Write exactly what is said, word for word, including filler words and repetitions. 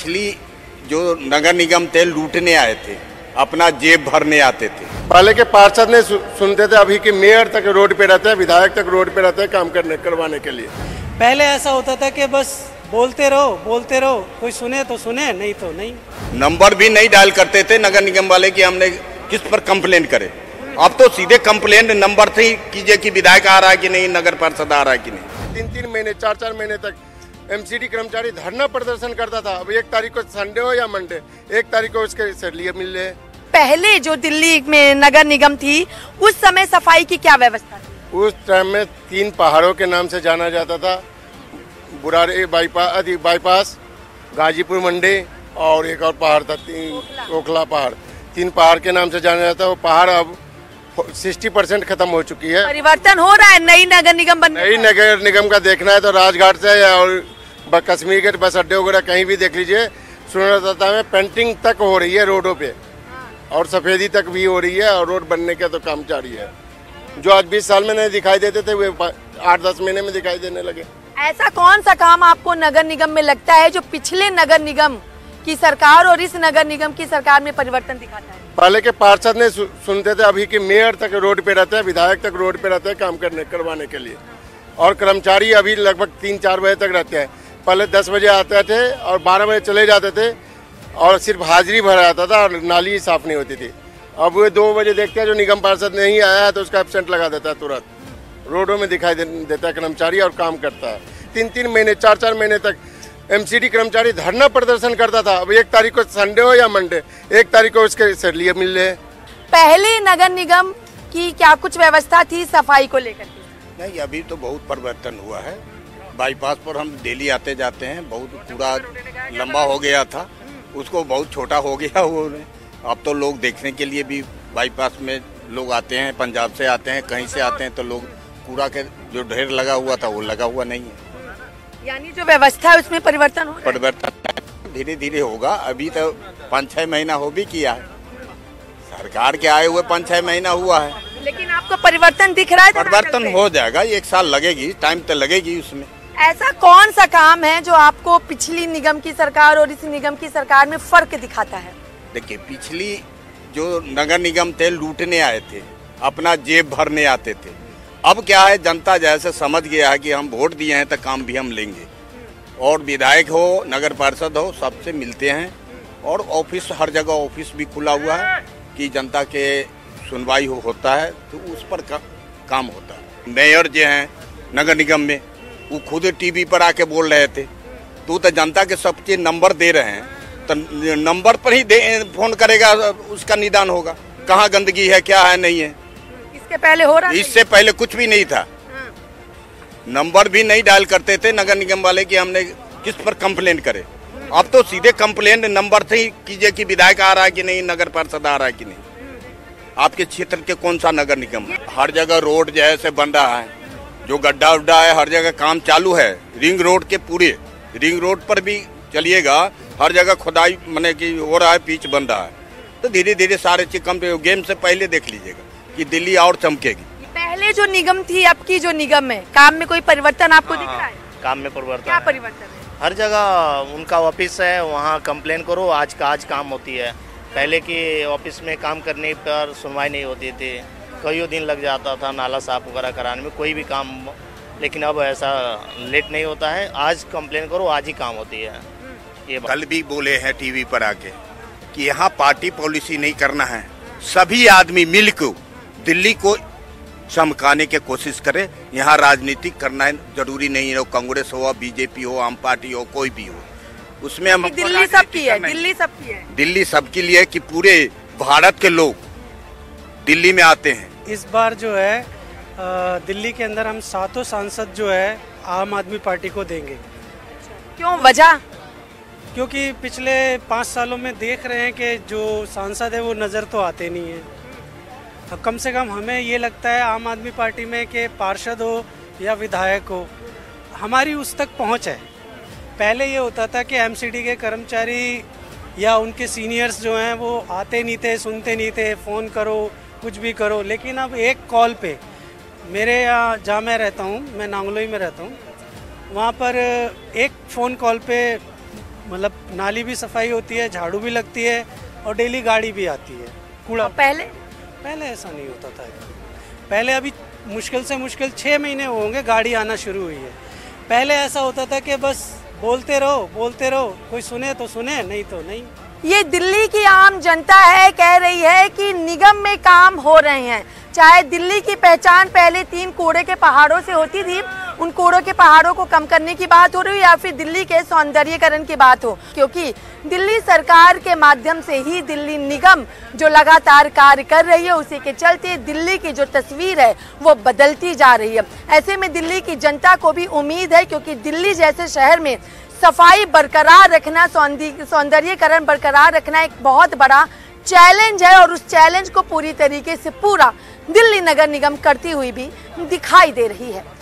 पिछली जो नगर निगम थे लूटने आए थे, अपना जेब भरने आते थे। पहले के पार्षद ने सु, सुनते थे, अभी के मेयर तक रोड पे रहते हैं, विधायक तक रोड पे रहते हैं काम करने करवाने के लिए। पहले ऐसा होता था कि बस बोलते रहो बोलते रहो, कोई सुने तो सुने, नहीं तो नहीं। नंबर भी नहीं डायल करते थे नगर निगम वाले कि हमने किस पर कंप्लेंट करे। अब तो सीधे कंप्लेंट नंबर से ही कीजिए कि विधायक आ रहा है कि नहीं, नगर पार्षद आ रहा है कि नहीं। तीन तीन महीने चार चार महीने तक एमसीडी कर्मचारी धरना प्रदर्शन करता था। अब एक तारीख को संडे हो या मंडे, एक तारीख को उसके सैलरी मिल रहे। पहले जो दिल्ली में नगर निगम थी उस समय सफाई की क्या व्यवस्था थी? उस टाइम में तीन पहाड़ों के नाम से जाना जाता था, बुरारी बाईपास बाईपास गाजीपुर मंडी और एक और पहाड़ था तीन ओखला पहाड़, तीन पहाड़ के नाम से जाना जाता है। वो पहाड़ अब सिक्सटी परसेंट खत्म हो चुकी है। परिवर्तन हो रहा है, नई नगर निगम बन नई नगर निगम का देखना है तो राजघाट से और कश्मीर के बस अड्डे वगैरह कहीं भी देख लीजिए, सुंदरता में पेंटिंग तक हो रही है रोडों पे और सफेदी तक भी हो रही है और रोड बनने का तो काम जारी है। जो आज बीस साल में नहीं दिखाई देते थे वे आठ दस महीने में दिखाई देने लगे। ऐसा कौन सा काम आपको नगर निगम में लगता है जो पिछले नगर निगम की सरकार और इस नगर निगम की सरकार में परिवर्तन दिखाता है? पहले के पार्षद ने सु, सुनते थे, अभी के मेयर तक रोड पे रहते हैं, विधायक तक रोड पे रहते हैं काम करने करवाने के लिए। और कर्मचारी अभी लगभग तीन चार बजे तक रहते हैं। पहले दस बजे आते थे और बारह बजे चले जाते थे और सिर्फ हाजिरी भरा जाता था और नाली साफ नहीं होती थी। अब वो दो बजे देखते हैं जो निगम पार्षद नहीं आया है तो उसका एब्सेंट लगा देता है, तुरंत रोडों में दिखाई दे, देता है कर्मचारी और काम करता है। तीन तीन महीने चार चार महीने तक एमसीडी कर्मचारी धरना प्रदर्शन करता था। अब एक तारीख को संडे हो या मंडे, एक तारीख को उसके सैलरी मिल रहे। पहले नगर निगम की क्या कुछ व्यवस्था थी सफाई को लेकर? नहीं, अभी तो बहुत परिवर्तन हुआ है। बाईपास पर हम डेली आते जाते हैं, बहुत पूरा लंबा हो गया था, उसको बहुत छोटा हो गया वो। अब तो लोग देखने के लिए भी बाईपास में लोग आते हैं, पंजाब से आते हैं, कहीं से आते हैं, तो लोग कूड़ा के जो ढेर लगा हुआ था वो लगा हुआ नहीं है। यानी जो व्यवस्था है उसमें परिवर्तन हो परिवर्तन धीरे धीरे होगा। अभी तो पाँच छह महीना हो भी किया है, सरकार के आए हुए पाँच छह महीना हुआ है, लेकिन आपको परिवर्तन दिख रहा है? परिवर्तन हो जाएगा, एक साल लगेगी, टाइम तो लगेगी उसमें। ऐसा कौन सा काम है जो आपको पिछली निगम की सरकार और इस निगम की सरकार में फर्क दिखाता है? देखिए, पिछली जो नगर निगम थे लूटने आए थे, अपना जेब भरने आते थे। अब क्या है, जनता जैसे समझ गया है कि हम वोट दिए हैं तो काम भी हम लेंगे। और विधायक हो, नगर पार्षद हो, सबसे मिलते हैं और ऑफिस हर जगह ऑफिस भी खुला हुआ है कि जनता के सुनवाई हो, होता है तो उस पर का, काम होता है। मेयर जो हैं नगर निगम में वो खुद टीवी पर आके बोल रहे थे, तो तो जनता के सब चीज नंबर दे रहे हैं, तो नंबर पर ही दे फोन करेगा, उसका निदान होगा कहाँ गंदगी है, क्या है, नहीं है। इसके पहले हो रहा, इससे पहले कुछ भी नहीं था। नंबर भी नहीं डायल करते थे नगर निगम वाले कि हमने किस पर कंप्लेंट करे। अब तो सीधे कंप्लेंट नंबर से ही कीजिए कि विधायक आ रहा है कि नहीं, नगर पार्षद आ रहा है कि नहीं। आपके क्षेत्र के कौन सा नगर निगम? हर जगह रोड जैसे बन रहा है, जो गड्ढा उड्ढा है हर जगह काम चालू है। रिंग रोड के पूरे रिंग रोड पर भी चलिएगा, हर जगह खुदाई माने कि हो रहा है, पिच बन रहा है। तो धीरे धीरे सारे चीज कम गेम से पहले देख लीजिएगा कि दिल्ली और चमकेगी। पहले जो निगम थी अब की जो निगम है, काम में कोई परिवर्तन आपको दिख रहा है? काम में परिवर्तन, क्या परिवर्तन है? हर जगह उनका ऑफिस है, वहाँ कंप्लेन करो, आज का आज काम होती है। पहले के ऑफिस में काम करने पर सुनवाई नहीं होती थी, कई दिन लग जाता था नाला साफ वगैरह कराने में, कोई भी काम। लेकिन अब ऐसा लेट नहीं होता है, आज कंप्लेन करो आज ही काम होती है। ये कल भी बोले हैं टीवी पर आके कि यहाँ पार्टी पॉलिसी नहीं करना है, सभी आदमी मिलकर दिल्ली को चमकाने की कोशिश करें। यहाँ राजनीतिक करना है जरूरी नहीं है, कांग्रेस हो, बीजेपी हो, आम पार्टी हो, कोई भी हो, उसमें हम दिल्ली सबकी है, दिल्ली सबकी है, दिल्ली सबके लिए कि पूरे भारत के लोग दिल्ली में आते हैं। इस बार जो है दिल्ली के अंदर हम सातों सांसद जो है आम आदमी पार्टी को देंगे। क्यों, वजह? क्योंकि पिछले पाँच सालों में देख रहे हैं कि जो सांसद है वो नज़र तो आते नहीं है। कम से कम हमें ये लगता है आम आदमी पार्टी में कि पार्षद हो या विधायक हो, हमारी उस तक पहुंच है। पहले ये होता था कि एमसीडी के कर्मचारी या उनके सीनियर्स जो हैं वो आते नहीं थे, सुनते नहीं थे, फ़ोन करो कुछ भी करो। लेकिन अब एक कॉल पे, मेरे यहाँ जहाँ मैं रहता हूँ, मैं नांगलोई में रहता हूँ, वहाँ पर एक फ़ोन कॉल पे मतलब नाली भी सफाई होती है, झाड़ू भी लगती है और डेली गाड़ी भी आती है। कूड़ा पहले पहले ऐसा नहीं होता था। पहले अभी मुश्किल से मुश्किल छः महीने होंगे गाड़ी आना शुरू हुई है। पहले ऐसा होता था कि बस बोलते रहो बोलते रहो, कोई सुने तो सुने, नहीं तो नहीं। ये दिल्ली की आम जनता है, कह रही है कि निगम में काम हो रहे हैं। चाहे दिल्ली की पहचान पहले तीन कूड़े के पहाड़ों से होती थी, उन कूड़ों के पहाड़ों को कम करने की बात हो रही है, या फिर दिल्ली के सौंदर्यीकरण की बात हो, क्योंकि दिल्ली सरकार के माध्यम से ही दिल्ली निगम जो लगातार कार्य कर रही है, उसी के चलते दिल्ली की जो तस्वीर है वो बदलती जा रही है। ऐसे में दिल्ली की जनता को भी उम्मीद है, क्योंकि दिल्ली जैसे शहर में सफाई बरकरार रखना, सौंदर्यीकरण बरकरार रखना एक बहुत बड़ा चैलेंज है, और उस चैलेंज को पूरी तरीके से पूरा दिल्ली नगर निगम करती हुई भी दिखाई दे रही है।